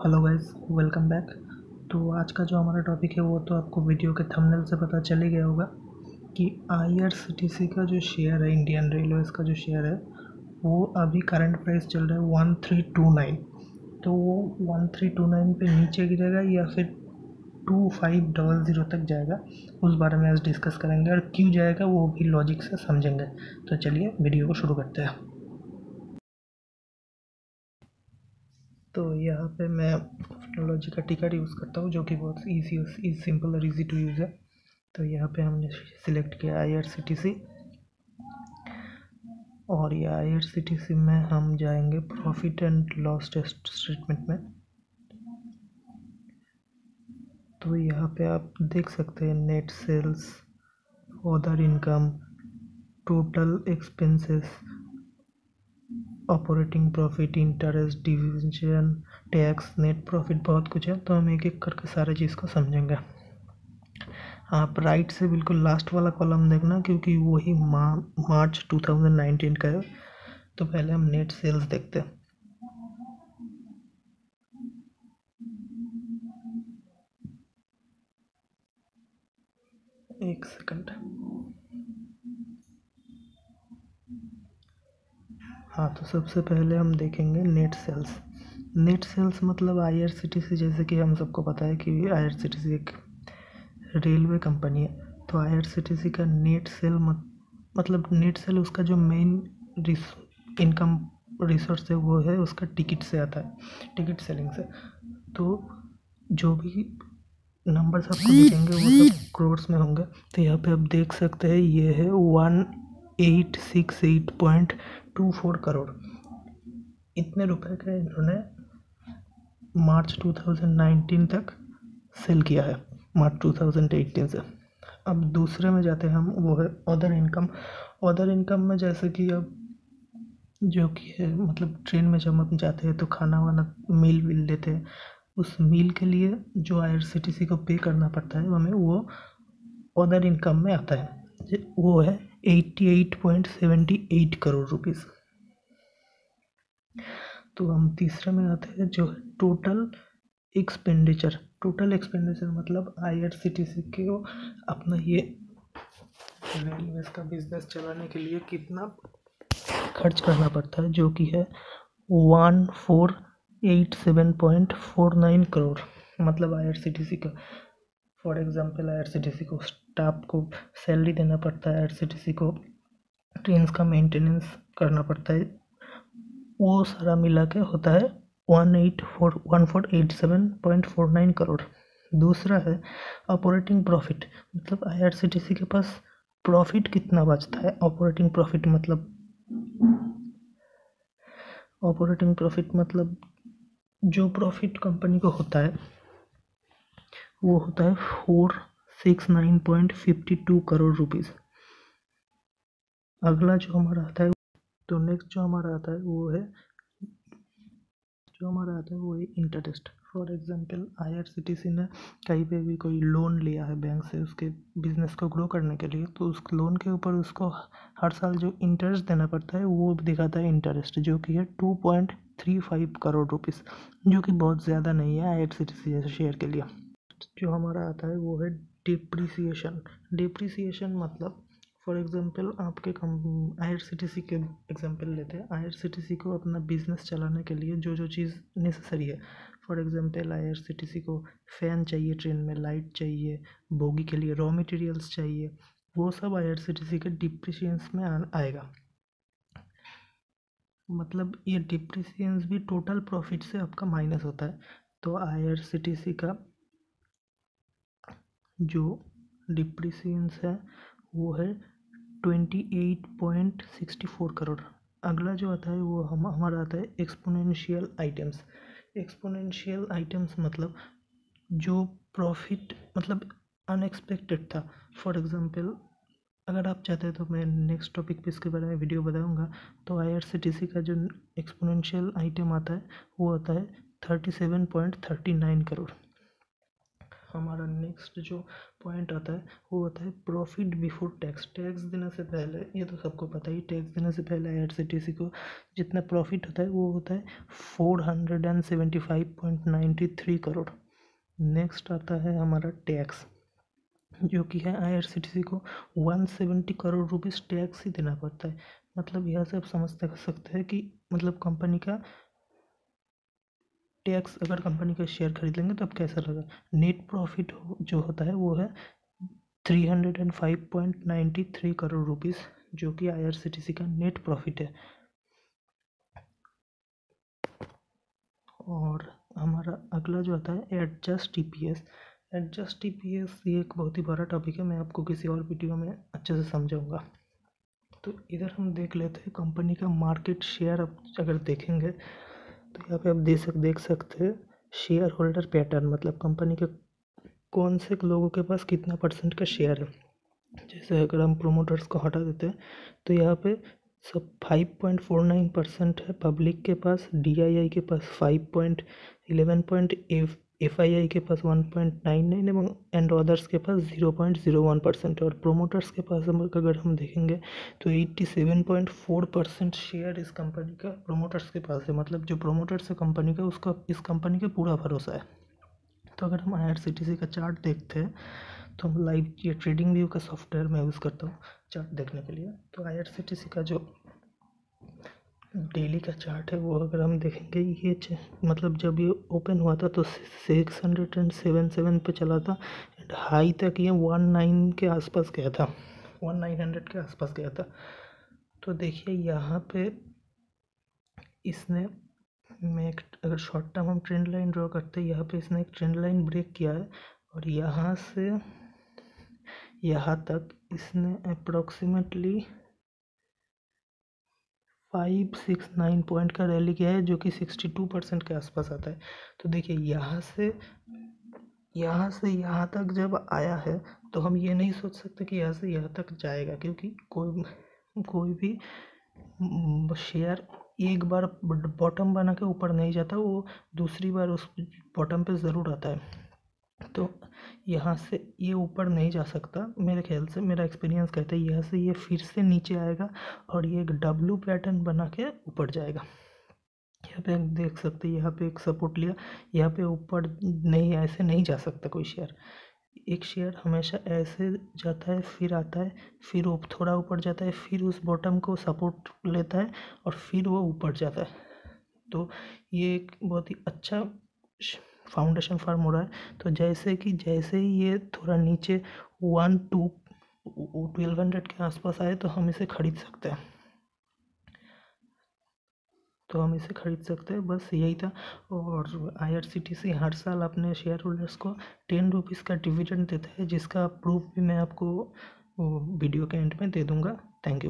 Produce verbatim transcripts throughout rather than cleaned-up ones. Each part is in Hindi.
Hello guys, welcome back. तो आज का जो हमारा टॉपिक है वो तो आपको वीडियो के थंबनेल से पता चल ही गया होगा कि आईआरसीटीसी का जो शेयर है, इंडियन रेलवेज़ का जो शेयर है, वो अभी करंट प्राइस चल रहा है वन थ्री टू नाइन। तो वो वन थ्री टू नाइन पे नीचे गिरेगा या फिर टू फाइव डबल ज़ीरो तक जाएगा, उस बारे में आज डिस्कस करेंगे और क्यों जाएगा वो भी लॉजिक से समझेंगे। तो चलिए वीडियो को शुरू करते हैं। तो यहाँ पे मैं टेक्नोलॉजी का टिकट यूज़ करता हूँ जो कि बहुत ईजी इज सिंपल और इजी टू यूज़ है। तो यहाँ पे हमने सिलेक्ट किया आईआरसीटीसी और ये आईआरसीटीसी में हम जाएंगे प्रॉफिट एंड लॉस स्टेटमेंट में। तो यहाँ पे आप देख सकते हैं net sales, other income, total expenses, operating profit, interest, division, tax, net profit, बहुत कुछ है। तो हम एक एक करके सारे चीज़ को समझेंगे। आप राइट से बिल्कुल लास्ट वाला कॉलम देखना क्योंकि वही मार्च टू थाउजेंड नाइनटीन का है। तो पहले हम नेट सेल्स देखते हैं। एक सेकंड। हाँ, तो सबसे पहले हम देखेंगे नेट सेल्स। नेट सेल्स मतलब आईआरसीटीसी, जैसे कि हम सबको पता है कि आईआरसीटीसी एक रेलवे कंपनी है। तो आईआरसीटीसी का नेट सेल मत, मतलब नेट सेल उसका जो मेन इनकम रिसोर्स है वो है उसका टिकट से आता है, टिकट सेलिंग से। तो जो भी नंबर्स आपको दिखेंगे वो सब करोड्स में होंगे। तो यहाँ पे आप देख सकते हैं ये है one eight six eight point two four crore. इतने रुपए का इन्होंने मार्च टू थाउजेंड नाइनटीन तक सेल किया है, मार्च टू थाउजेंड एटीन से। अब दूसरे में जाते हैं हम, वो है अदर इनकम। अदर इनकम में जैसे कि अब जो कि है मतलब ट्रेन में जब हम जाते हैं तो खाना वाना मील वील लेते हैं, उस मील के लिए जो आईआरसीटीसी को पे करना पड़ता है हमें, वो अदर इनकम में आता है। वो है eighty eight point seventy eight crore rupees. तो हम तीसरे में आते हैं जो है टोटल एक्सपेंडिचर। टोटल एक्सपेंडिचर मतलब आईआरसीटीसी को अपना ये रेलवेज का बिजनेस चलाने के लिए कितना खर्च करना पड़ता है, जो कि है one four eight seven point four nine crore. मतलब आईआरसीटीसी का, फॉर एग्जांपल आईआरसीटीसी को स्टाफ को सैलरी देना पड़ता है, आईआरसीटीसी को ट्रेन का मेंटेनेंस करना पड़ता है, वो सारा मिला के होता है one eight four one four eight seven point four nine crore. दूसरा है ऑपरेटिंग प्रॉफिट, मतलब आईआरसीटीसी के पास प्रॉफिट कितना बचता है। ऑपरेटिंग प्रॉफिट मतलब ऑपरेटिंग प्रॉफिट मतलब जो प्रॉफिट कंपनी को होता है वो होता है four six nine point fifty two crore rupees. अगला जो हमारा आता है, तो नेक्स्ट जो हमारा आता है वो है जो हमारा आता है वो है इंटरेस्ट। फॉर एग्जांपल आईआरसीटीसी ने कहीं पे भी कोई लोन लिया है बैंक से उसके बिजनेस को ग्रो करने के लिए, तो उस लोन के ऊपर उसको हर साल जो इंटरेस्ट देना पड़ता है वो दिखाता है इंटरेस्ट, जो कि है two point three five crore rupees, जो कि बहुत ज़्यादा नहीं है आईआरसीटीसी जैसे शेयर के लिए। जो हमारा आता है वो है डिप्रिसिएशन। डिप्रिसिएशन मतलब फॉर एग्जांपल आपके कम आईआरसीटीसी के एग्जांपल लेते हैं। आईआरसीटीसी को अपना बिजनेस चलाने के लिए जो जो चीज़ नेसेसरी है, फॉर एग्जांपल आईआरसीटीसी को फ़ैन चाहिए, ट्रेन में लाइट चाहिए, बोगी के लिए रॉ मटेरियल्स चाहिए, वो सब आईआरसीटीसी के डिप्रिसिएंस में आएगा। मतलब ये डिप्रिसिएंस भी टोटल प्रॉफिट से आपका माइनस होता है। तो आईआरसीटीसी का जो डिप्रिसिएंस है वो है twenty eight point sixty four crore. अगला जो आता है वो हम हमारा आता है एक्सपोनेंशियल आइटम्स। एक्सपोनेंशियल आइटम्स मतलब जो प्रॉफिट मतलब अनएक्सपेक्टेड था। फॉर एग्जांपल अगर आप चाहते हैं तो मैं नेक्स्ट टॉपिक पे इसके बारे में वीडियो बताऊंगा। तो आईआरसीटीसी का जो एक्सपोनेंशियल आइटम आता है वो आता है thirty seven point thirty nine crore. हमारा नेक्स्ट जो पॉइंट आता है वो होता है प्रॉफिट बिफोर टैक्स। टैक्स देने से पहले, ये तो सबको पता ही, टैक्स देने से पहले आईआरसीटीसी को जितना प्रॉफिट होता है वो होता है four hundred and seventy five point ninety three crore. Next आता है हमारा टैक्स, जो कि है आईआरसीटीसी को one seventy crore rupees tax ही देना पड़ता है। मतलब यहाँ से आप समझ सकते हैं कि मतलब कंपनी का टैक्स, अगर कंपनी का शेयर खरीद लेंगे तो अब कैसा लगा। नेट प्रॉफिट जो होता है वो है three hundred and five point ninety three crore rupees, जो कि आईआरसीटीसी का नेट प्रॉफिट है। और हमारा अगला जो आता है एडजस्ट ईपीएस। एडजस्ट ईपीएस ये एक बहुत ही बड़ा टॉपिक है, मैं आपको किसी और वीडियो में अच्छे से समझाऊंगा। तो इधर हम देख लेते हैं कंपनी का मार्केट शेयर। अब अगर देखेंगे तो यहाँ पे आप देख सक देख सकते हैं शेयर होल्डर पैटर्न, मतलब कंपनी के कौन से लोगों के पास कितना परसेंट का शेयर है। जैसे अगर हम प्रोमोटर्स को हटा देते हैं तो यहाँ पे सब five point four nine percent है पब्लिक के पास, डीआईआई के पास five point eleven point F I I के पास वन पॉइंट नाइन नाइन एवं एंड अदर्स के पास zero point zero one percent है। और प्रोमोटर्स के पास हम अगर हम देखेंगे तो eighty seven point four percent share इस कंपनी का प्रोमोटर्स के पास है। मतलब जो प्रोमोटर्स है कंपनी का, उसका इस कंपनी का पूरा भरोसा है। तो अगर हम आईआरसीटीसी का चार्ट देखते हैं तो हम लाइव, ये ट्रेडिंग व्यू का सॉफ्टवेयर मैं यूज़ करता हूँ चार्ट देखने के लिए। तो आईआरसीटीसी का जो डेली का चार्ट है वो अगर हम देखेंगे, ये मतलब जब ये ओपन हुआ था तो six hundred and seven seven पे चला था एंड हाई तक ये वन नाइन के आसपास गया था, वन नाइन हंड्रेड के आसपास गया था। तो देखिए यहाँ पे इसने, मैं एक अगर शॉर्ट टर्म हम ट्रेंड लाइन ड्रॉ करते हैं, यहाँ पे इसने एक ट्रेंड लाइन ब्रेक किया है और यहाँ से यहाँ तक इसने approximately five six nine point का रैली किया है, जो कि सिक्सटी टू परसेंट के आसपास आता है। तो देखिए यहाँ से यहाँ से यहाँ तक जब आया है तो हम ये नहीं सोच सकते कि यहाँ से यहाँ तक जाएगा, क्योंकि कोई कोई भी शेयर एक बार बॉटम बना के ऊपर नहीं जाता, वो दूसरी बार उस बॉटम पे ज़रूर आता है। तो यहाँ से ये ऊपर नहीं जा सकता मेरे ख्याल से, मेरा एक्सपीरियंस कहता है यहाँ से ये फिर से नीचे आएगा और ये एक डब्लू पैटर्न बना के ऊपर जाएगा। यहाँ पे आप देख सकते हैं, यहाँ पे एक सपोर्ट लिया, यहाँ पे ऊपर नहीं, ऐसे नहीं जा सकता कोई शेयर। एक शेयर हमेशा ऐसे जाता है, फिर आता है, फिर वो थोड़ा ऊपर जाता है, फिर उस बॉटम को सपोर्ट लेता है और फिर वो ऊपर जाता है। तो ये एक बहुत ही अच्छा फाउंडेशन फॉर्म हो रहा है। तो जैसे कि जैसे ही ये थोड़ा नीचे वन टू ट्वेल्व हंड्रेड के आसपास आए तो हम इसे खरीद सकते हैं, तो हम इसे खरीद सकते हैं, बस यही था। और आईआरसीटीसी हर साल अपने शेयर होल्डर्स को टेन रुपीज़ का डिविडेंड देता है, जिसका प्रूफ भी मैं आपको वीडियो के एंड में दे दूंगा। Thank you.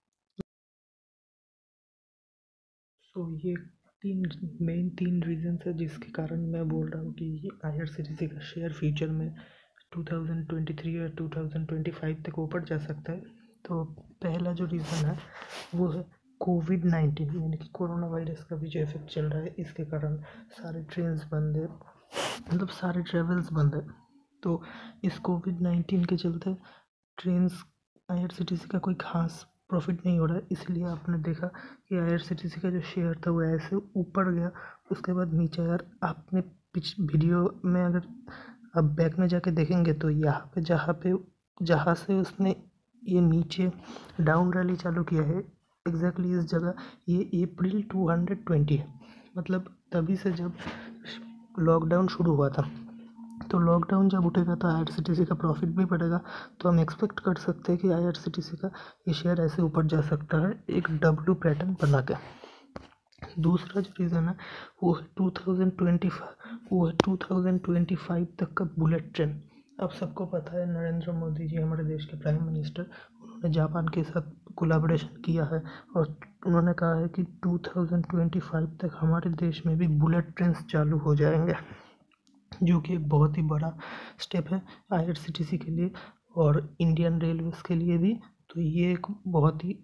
तो ये तीन मेन तीन रीजंस है जिसके कारण मैं बोल रहा हूँ कि आईआरसीटीसी का शेयर फ्यूचर में टू थाउजेंड ट्वेंटी थ्री या टू थाउजेंड ट्वेंटी फाइव तक ऊपर जा सकता है। तो पहला जो रीज़न है वो है कोविड नाइन्टीन, यानी कि कोरोना वायरस का भी जो इफेक्ट चल रहा है, इसके कारण सारे ट्रेन्स बंद है, मतलब सारे ट्रेवल्स बंद है। तो इस कोविड नाइन्टीन के चलते ट्रेन्स, आईआरसीटीसी का कोई खास प्रॉफिट नहीं हो रहा है, इसलिए आपने देखा कि आईआरसीटीसी का जो शेयर था वो ऐसे ऊपर गया, उसके बाद नीचे आया। आपने पिछ वीडियो में अगर आप बैक में जाके देखेंगे तो यहाँ पे जहाँ पे जहाँ से उसने ये नीचे डाउन रैली चालू किया है, एग्जैक्टली इस जगह, ये अप्रैल टू हंड्रेड ट्वेंटी है। मतलब तभी से जब लॉकडाउन शुरू हुआ था, तो लॉकडाउन जब उठेगा तो आईआरसीटीसी का प्रॉफिट भी बढ़ेगा। तो हम एक्सपेक्ट कर सकते हैं कि आईआरसीटीसी का ये शेयर ऐसे ऊपर जा सकता है एक डब्ल्यू पैटर्न बना के। दूसरा जो रीज़न है वो है टू थाउजेंड ट्वेंटी फाइव वो है टू थाउजेंड ट्वेंटी फाइव तक का बुलेट ट्रेन। अब सबको पता है नरेंद्र मोदी जी हमारे देश के प्राइम मिनिस्टर, उन्होंने जापान के साथ कोलैबोरेशन किया है और उन्होंने कहा है कि टू थाउजेंड ट्वेंटी फाइव तक हमारे देश में भी बुलेट ट्रेन चालू हो जाएंगे, जो कि एक बहुत ही बड़ा स्टेप है आईआरसीटीसी के लिए और इंडियन रेलवेज़ के लिए भी। तो ये एक बहुत ही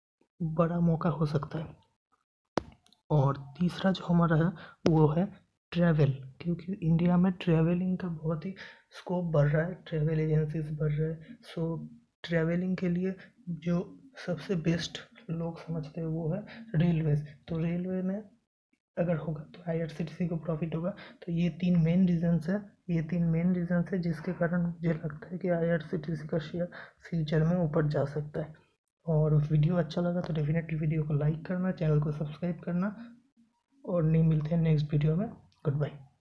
बड़ा मौका हो सकता है। और तीसरा जो हमारा है वो है ट्रैवल, क्योंकि इंडिया में ट्रैवलिंग का बहुत ही स्कोप बढ़ रहा है, ट्रैवल एजेंसीज बढ़ रहे हैं। सो ट्रैवलिंग के लिए जो सबसे बेस्ट लोग समझते हैं वो है रेलवेज। तो रेलवे में अगर होगा तो आईआरसीटीसी को प्रॉफिट होगा। तो ये तीन मेन रीजंस है ये तीन मेन रीजंस है जिसके कारण मुझे लगता है कि आईआरसीटीसी का शेयर फ्यूचर में ऊपर जा सकता है। और वीडियो अच्छा लगा तो डेफिनेटली वीडियो को लाइक करना, चैनल को सब्सक्राइब करना, और नहीं मिलते हैं नेक्स्ट वीडियो में। Good bye.